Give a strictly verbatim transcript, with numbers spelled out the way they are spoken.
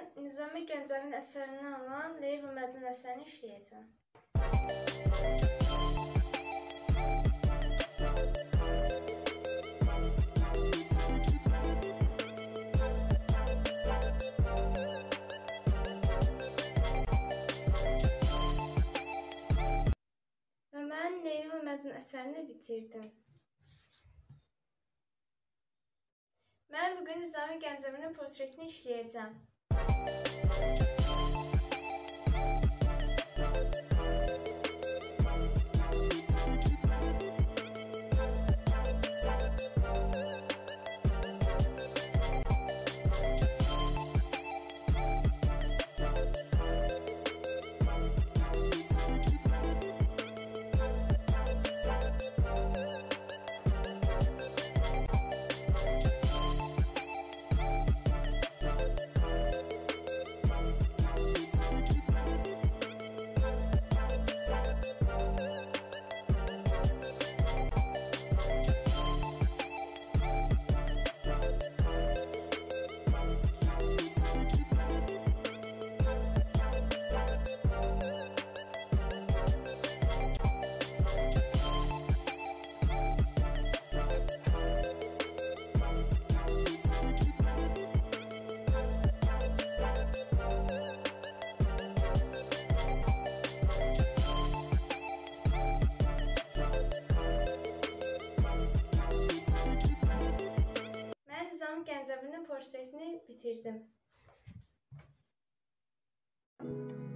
Nizami Gəncəvin əsərindən olan Leyli və Məcnun əsərini işləyəcəm. Və mən Leyli və Məcnun əsərini bitirdim. Mən bugün Nizami Gəncəvinin portretini işləyəcəm. Nizami Gəncəvinin portretini bitirdim.